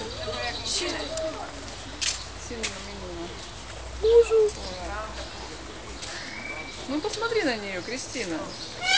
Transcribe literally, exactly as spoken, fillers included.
Сильно минула. Ужас. Ну посмотри на нее, Кристина.